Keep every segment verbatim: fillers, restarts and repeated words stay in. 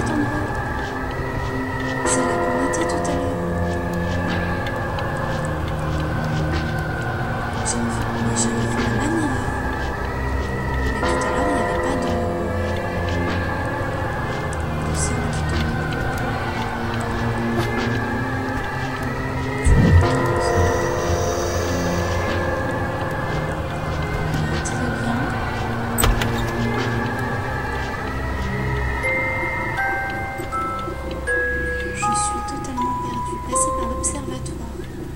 cet endroit. C'est là qu'on était tout à l'heure. J'ai revu, mais j'ai revu la même erreur. Mais tout à l'heure, il n'y avait pas de... de sol qui tombait. Très bien. Je suis totalement perdue. Passer par l'observatoire.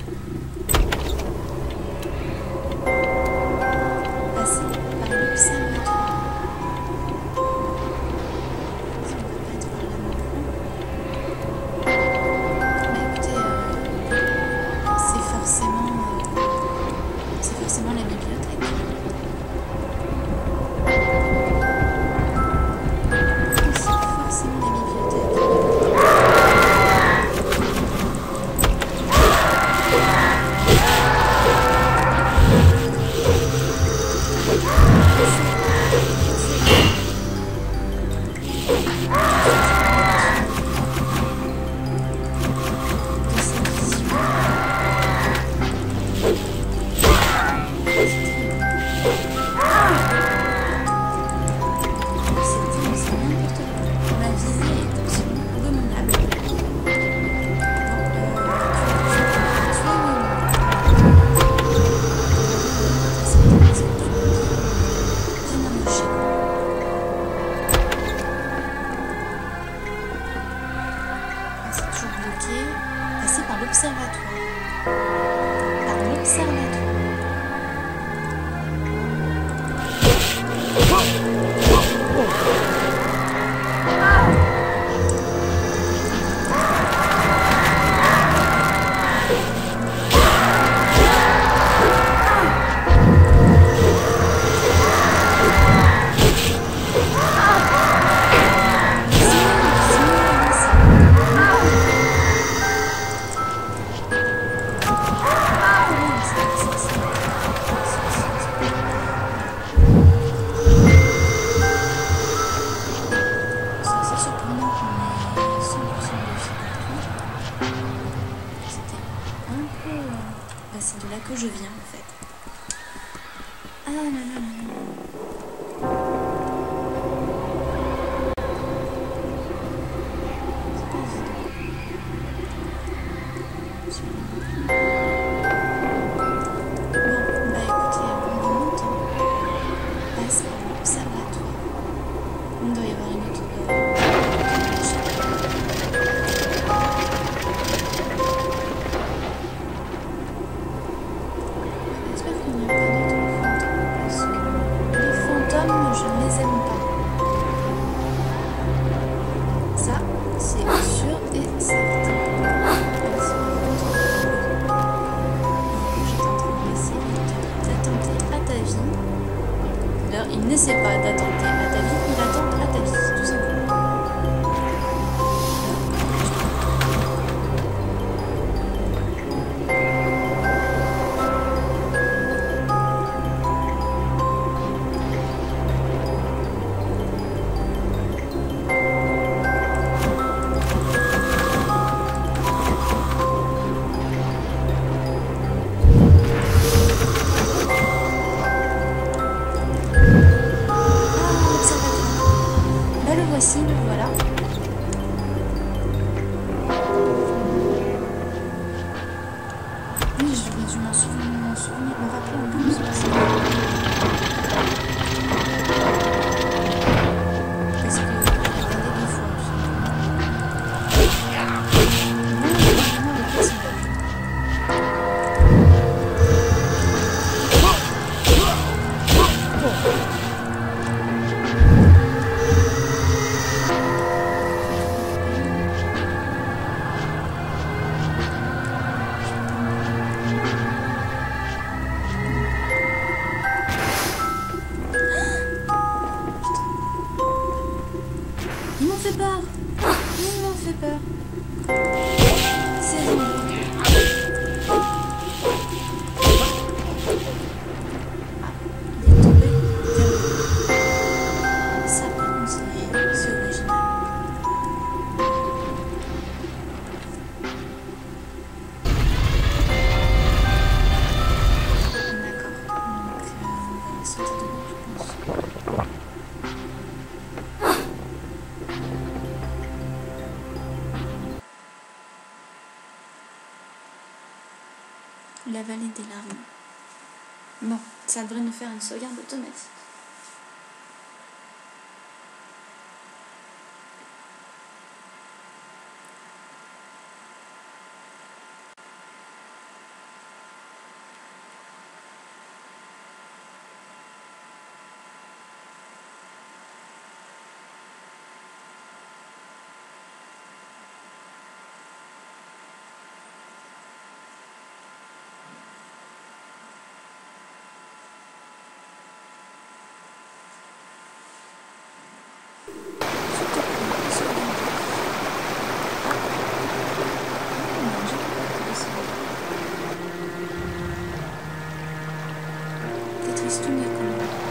Passer par l'observatoire. Ça ne va pas être par là non plus. Mais écoutez, euh, c'est forcément, euh, c'est forcément la bibliothèque. C'est forcément la bibliothèque. Passer par l'observatoire. Par l'observatoire. C'est de là que je viens en fait. Ah là là là là. C'est pas évident. Bon, bah écoutez, on remonte. On passe par l'observatoire. Il doit y avoir une autre... Euh, je ne les aime pas. Ça, c'est sûr et certain. J'étais en train d'essayer d'attenter à ta vie. D'ailleurs, il n'essaie pas d'attenter à ta vie, il attend à ta vie, tout simplement. Voici, le voilà. Oui, je vais m'en souvenir, m'en souvenir, me rappeler un peu de ce passé. Parce que je vais regarder deux fois, tout simplement. Non, vraiment le personnage. Ils m'ont fait peur. Ils m'ont fait peur. C'est rigolo. Ah, il est tombé. Ça, par contre, c'est original. la vallée des larmes. Bon, ça devrait nous faire une sauvegarde automatique. Tristoun, il y a comment